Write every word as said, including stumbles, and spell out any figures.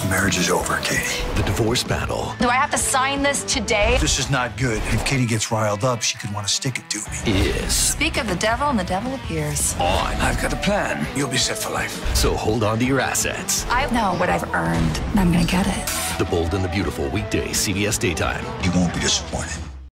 The marriage is over, Katie. The divorce battle. Do I have to sign this today? This is not good. If Katie gets riled up, she could want to stick it to me. Is Speak of the devil, and the devil appears. on. I've got a plan. You'll be set for life. So hold on to your assets. I know what I've earned, and I'm gonna get it. The Bold and the Beautiful, weekday, C B S Daytime. You won't be disappointed.